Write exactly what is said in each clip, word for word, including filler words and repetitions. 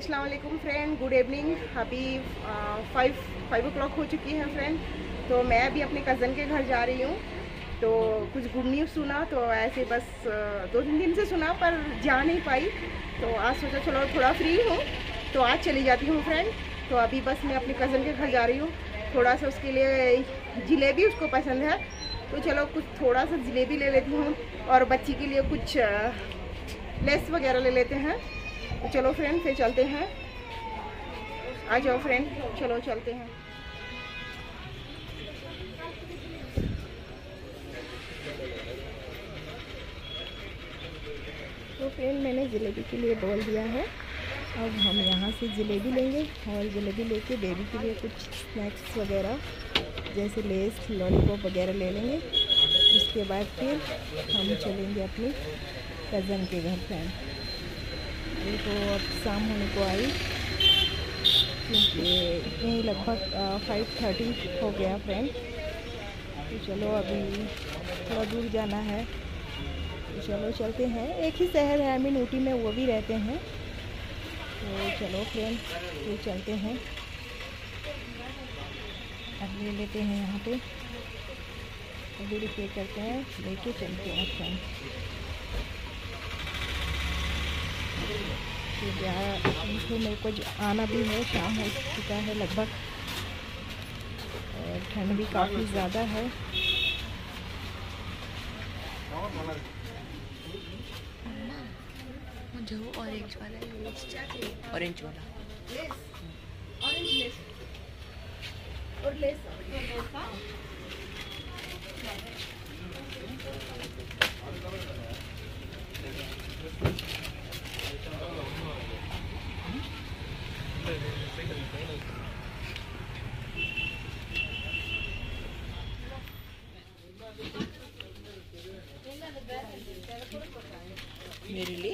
अस्सलाम वालेकुम friend, good evening. अभी फाइव फाइव ओ क्लॉक हो चुकी है फ्रेंड। तो मैं अभी अपने कज़न के घर जा रही हूँ। तो कुछ गुड न्यूज़ सुना, तो ऐसे बस uh, दो तीन दिन से सुना पर जा नहीं पाई। तो आज सोचा चलो थोड़ा फ्री हूँ तो आज चली जाती हूँ फ्रेंड। तो अभी बस मैं अपने कज़न के घर जा रही हूँ। थोड़ा सा उसके लिए जलेबी उसको पसंद है, तो चलो कुछ थोड़ा सा जलेबी ले लेती हूँ और बच्ची के लिए कुछ लेस वगैरह ले लेते हैं। तो चलो फ्रेंड फिर चलते हैं। आ जाओ फ्रेंड, चलो चलते हैं। तो फ्रेंड मैंने जलेबी के लिए बोल दिया है। अब हम यहाँ से जलेबी लेंगे और जलेबी लेके बेबी के लिए कुछ स्नैक्स वगैरह जैसे लेस लॉलीपॉप वगैरह ले लेंगे। उसके बाद फिर हम चलेंगे अपनी कज़न के घर फ्रेंड। तो अब शाम होने को आई क्योंकि यहीं लगभग फाइव थर्टी हो गया फ्रेंड। तो चलो अभी थोड़ा दूर जाना है, तो चलो चलते हैं। एक ही शहर है, आई मीन ऊटी में वो भी रहते हैं। तो चलो फ्रेंड फिर चलते हैं। अब ले लेते हैं यहाँ पे, अभी पे करते हैं, लेके चलते हैं फ्रेंड। तो मेरे को आना भी है, शाम हो चुका है लगभग और ठंड भी काफ़ी ज़्यादा है। मुझे वो ऑरेंज वाला ऑरेंज वाला ऑरेंज लेस और लेस मेरे लिए।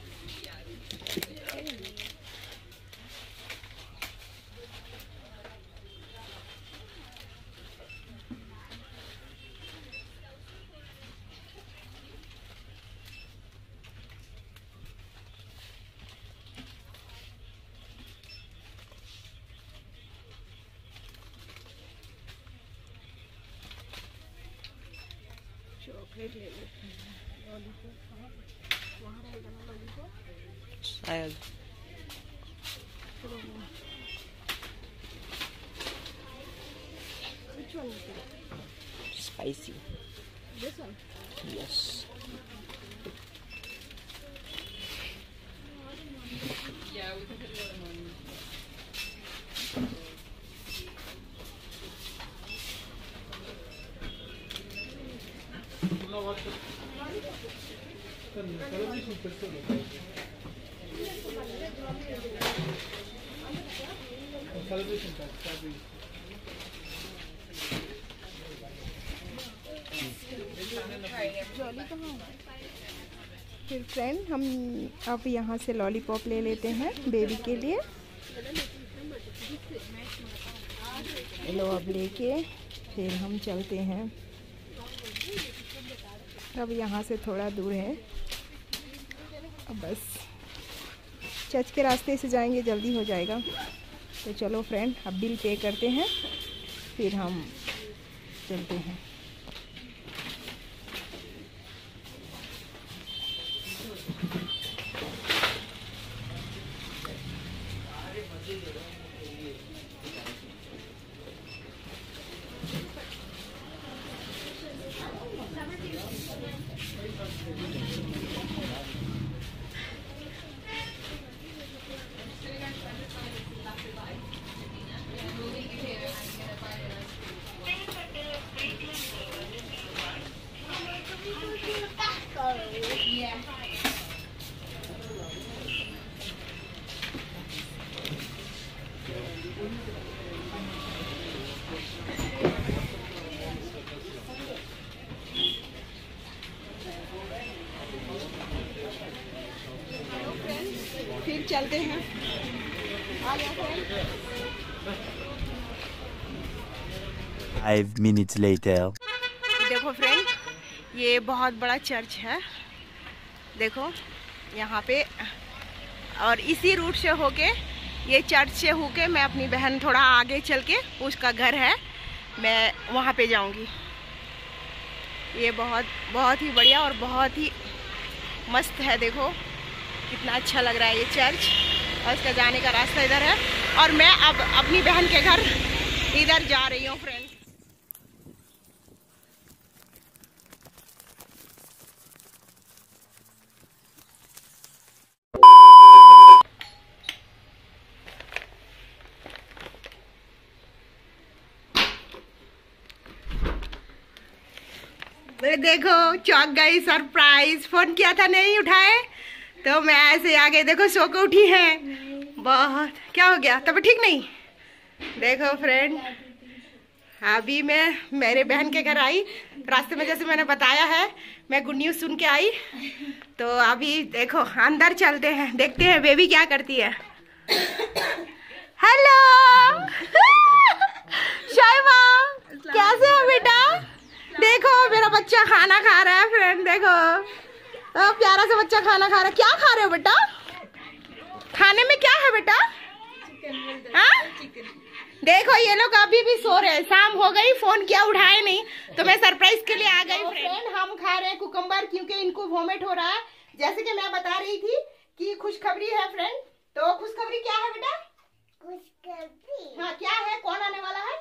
चॉकलेट ले लेते हैं। लॉलीपॉप वहाँ रहेगा ना लॉलीपॉप शायद which one is it? Spicy. This one? Yes. फिर फ्रेंड हम अब यहाँ से लॉलीपॉप ले लेते हैं बेबी के लिए। लो अब लेके फिर हम चलते हैं। अब यहाँ से थोड़ा दूर है, अब बस चर्च के रास्ते से जाएंगे, जल्दी हो जाएगा। तो चलो फ्रेंड अब बिल पे करते हैं, फिर हम चलते हैं। फिर चलते हैं। आ जाते हैं। Five minutes later. देखो फ्रेंड, ये बहुत बड़ा चर्च है। देखो यहाँ पे और इसी रूट से होके, ये चर्च से होके मैं अपनी बहन थोड़ा आगे चल के, उसका घर है, मैं वहाँ पे जाऊँगी। ये बहुत बहुत ही बढ़िया और बहुत ही मस्त है। देखो कितना अच्छा लग रहा है ये चर्च, और इसका जाने का रास्ता इधर है। और मैं अब अपनी बहन के घर इधर जा रही हूँ फ्रेंड। देखो चौक गई, सरप्राइज, फोन किया था नहीं उठाए, तो मैं ऐसे आ गई। देखो सो के उठी है, बहुत क्या हो गया, तब ठीक नहीं। देखो फ्रेंड, अभी मैं मेरे बहन के घर आई, रास्ते में जैसे मैंने बताया है मैं गुड न्यूज़ सुन के आई। तो अभी देखो अंदर चलते हैं, देखते हैं बेबी क्या करती है। हेलो शाइमा, कैसे हो बेटा? देखो मेरा बच्चा खाना खा रहा है फ्रेंड, देखो तो प्यारा सा बच्चा खाना खा रहा है। क्या खा रहे हो बेटा? खाने में क्या है बेटा? हाँ? देखो ये लोग अभी भी सो रहे हैं, शाम हो गई, फोन किया उठाए नहीं, तो मैं सरप्राइज के लिए आ गई फ्रेंड। हम खा रहे हैं कुकम्बर, क्योंकि इनको वोमिट हो रहा है। जैसे कि मैं बता रही थी कि खुशखबरी है फ्रेंड। तो खुशखबरी क्या है बेटा? खुशखबरी हाँ क्या है? कौन आने वाला है?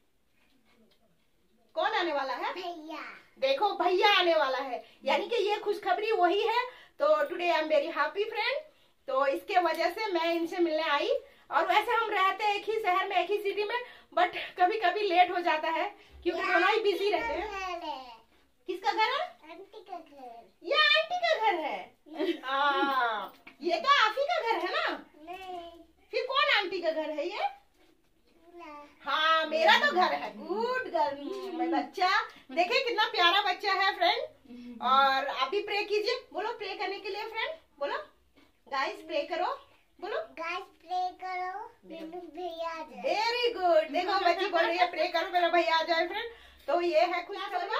कौन आने वाला है? भैया। देखो भैया आने वाला है, यानी कि ये खुशखबरी वही है। तो today I am very happy friend. तो इसके वजह से मैं इनसे मिलने आई। और वैसे हम रहते हैं एक ही शहर में, एक ही सिटी में, बट कभी कभी लेट हो जाता है क्योंकि दोनों ही बिजी रहते हैं। किसका घर है? आंटी का घर। ये आंटी का घर है। आ, ये तो आफी का घर है ना? नहीं। फिर कौन आंटी का घर है ये? हाँ मेरा तो घर है। गुड गर्ल मेरा बच्चा, देखिए कितना प्यारा बच्चा है फ्रेंड। और आप भी प्रे कीजिए, बोलो प्रे करने के लिए फ्रेंड, बोलो गाइस प्रे करो, बोलो गाइस प्रे करो मेरा भैया आ जाए। वेरी गुड, देखो बच्ची बोल रही है प्रे करो मेरा भैया आ जाए फ्रेंड। तो ये है कुछ कचरा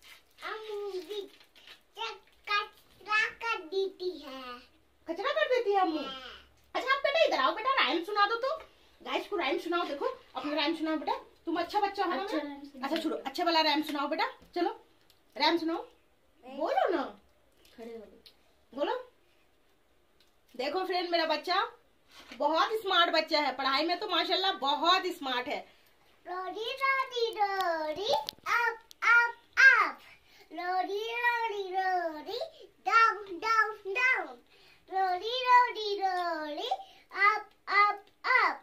कर देती है, कचरा कर देती है अम्मू। अच्छा आप बेटा इधर आओ, बेटा राइम सुना दो। तो गाइस को राइम सुनाओ, देखो अपना राइम सुनाओ बेटा, तुम अच्छा बच्चा हो ना। अच्छा, अच्छा छोड़ो, अच्छा वाला राइम सुनाओ बेटा, चलो राइम सुनाओ, बोलो ना, खड़े हो बोलो। देखो फ्रेंड मेरा बच्चा बहुत स्मार्ट बच्चा है, पढ़ाई में तो माशाल्लाह बहुत स्मार्ट है। रोडी रोडी रोडी अप अप अप, रोडी रोडी रोडी डाउन डाउन डाउन, रोडी रोडी रोडी अप अप अप।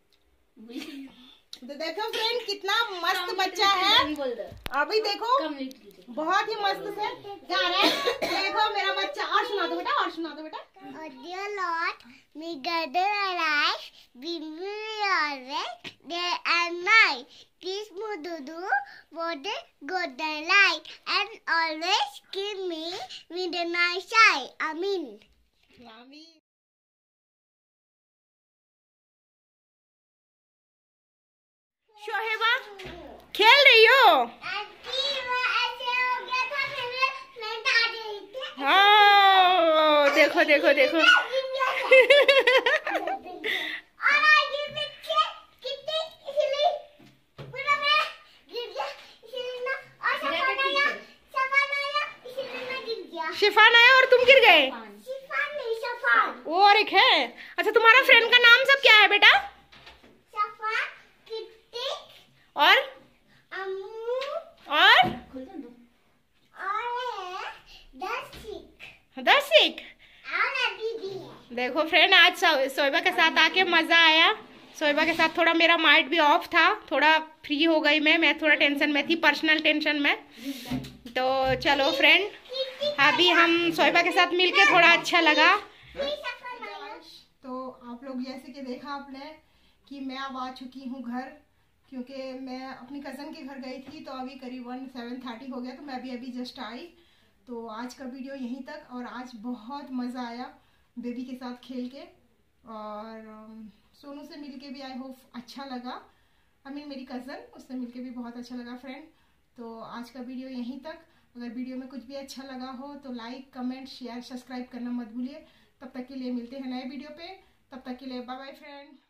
तो देखो फ्रेंड कितना मस्त बच्चा है। अभी देखो बहुत ही मस्त से गा रहा है। देखो मेरा बच्चा, और सुना दो बेटा, और सुना दो बेटा। Dear Lord, may gather alive, be alright, day and night. Please Mududu, what a good light, and always give me with a nice eye. Amin. Amin. शोहेबा खेल रही हो? हाँ देखो देखो देखो शिफान आया और तुम गिर गए। वो और एक है। अच्छा तुम्हारा फ्रेंड का नाम सब क्या है बेटा? और और दर्शिक। देखो फ्रेंड आज सोइबा के साथ आके मजा आया। सोइबा के साथ थोड़ा मेरा माइंड भी ऑफ था, थोड़ा फ्री हो गई मैं मैं थोड़ा टेंशन में थी, पर्सनल टेंशन में। तो चलो फ्रेंड अभी हम सोइबा के साथ मिलके थोड़ा अच्छा लगा। तो आप लोग जैसे कि देखा आपने कि मैं अब आ चुकी हूँ घर, क्योंकि मैं अपनी कज़न के घर गई थी। तो अभी करीबन सेवन थर्टी हो गया, तो मैं भी अभी जस्ट आई। तो आज का वीडियो यहीं तक। और आज बहुत मज़ा आया बेबी के साथ खेल के, और सोनू से मिलके भी आई होप अच्छा लगा। आई मीन मेरी कज़न, उससे मिलके भी बहुत अच्छा लगा फ्रेंड। तो आज का वीडियो यहीं तक। अगर वीडियो में कुछ भी अच्छा लगा हो तो लाइक कमेंट शेयर सब्सक्राइब करना मत भूलिए। तब तक के लिए मिलते हैं नए वीडियो पे, तब तक के लिए बाय बाय फ्रेंड।